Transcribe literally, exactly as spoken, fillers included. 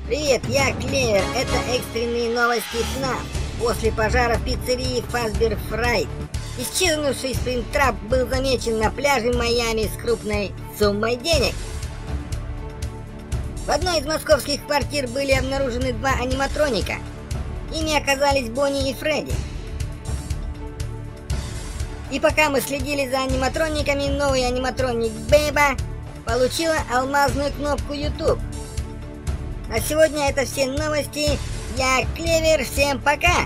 Привет, я Клевер. Это экстренные новости ФНАФ. После пожара в пиццерии Fazbear Fright исчезнувший Springtrap был замечен на пляже Майами с крупной суммой денег. В одной из московских квартир были обнаружены два аниматроника. Ими оказались Бонни и Фредди. И пока мы следили за аниматрониками, новый аниматроник Бэба получила алмазную кнопку YouTube. На сегодня это все новости. Я Клевер. Всем пока!